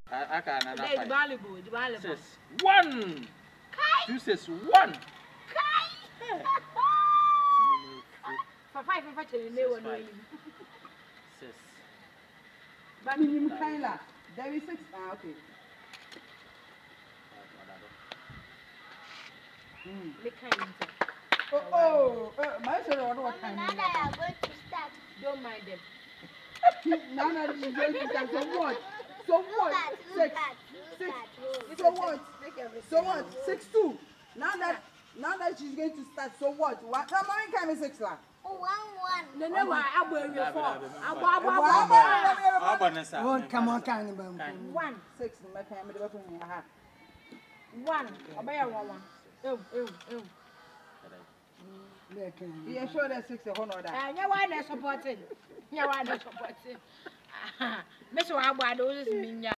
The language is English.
I can another There's five. valuable. Says 1. Two says 1. For 5 and 5 they were no. Says. But you kind of. There is 6. Ah, okay. Oh, my son, what time? Now that I'm going to start. Don't mind them. Now that she's going to start, so what? So what? 6. 6. So what? So what? 6-2. Now that she's going to start, so what? What? How many times 6 lah? 1-1. No, I will you for. Come on, can you? 1. 6. My family. 1. Obey 1. Oh. Yeah, sure that 6 a whole other. Yeah, why not supporting? Yeah, why not supporting? Miss Wabba, those mean